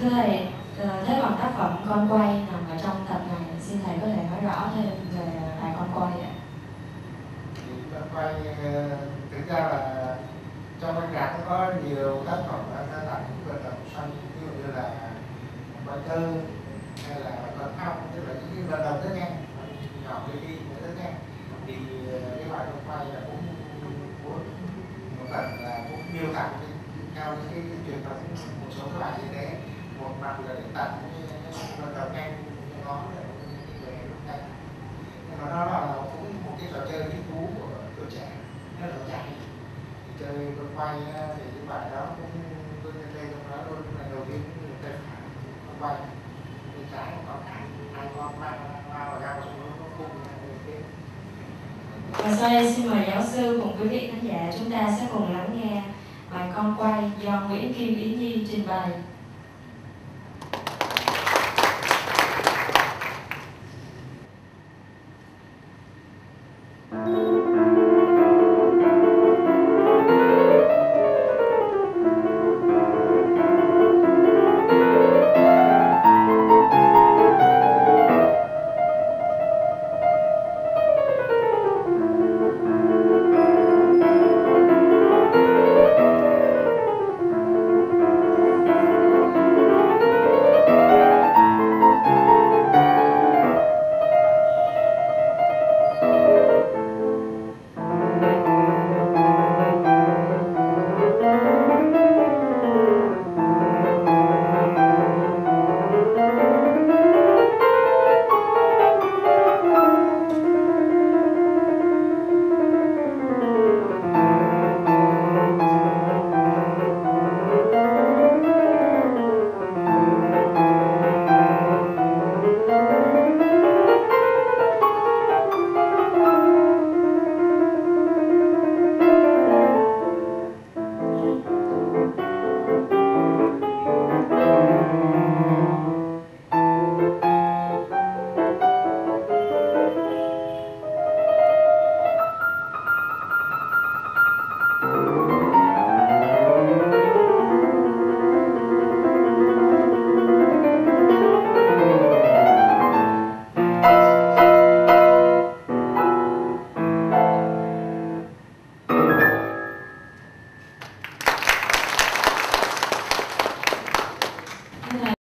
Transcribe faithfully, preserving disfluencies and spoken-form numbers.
Thưa thầy, thế còn tác phẩm Con Quay nằm ở trong tập này, xin thầy có thể nói rõ thêm về bài Con Quay ạ? Con Quay thực ra là trong âm nhạc nó có nhiều tác phẩm đã làm những vận động xoay, ví dụ như là bài thơ hay là con ong, tức là những cái vận động rất nhanh, nhỏ cái đi rất nhanh. Thì cái bài Con Quay là cũng muốn một phần là cũng miêu tả theo những cái truyền thống một số các bài như thế, một mặt là để tặng những vận động nhanh nó để về lúc nhanh, nhưng mà nó là cũng một cái trò chơi hứng thú của tuổi trẻ rất là dài. Chơi Con Quay thì cái bài đó cũng tôi lên đây trong đó luôn là đầu tiên người ta Con Quay bên trái có hai hai con mang lao vào nhau xong nó cung cái. Và sau đây xin mời giáo sư cùng quý vị khán giả chúng ta sẽ cùng lắng nghe bài Con Quay do Nguyễn Kim Ý Nhi trình bày.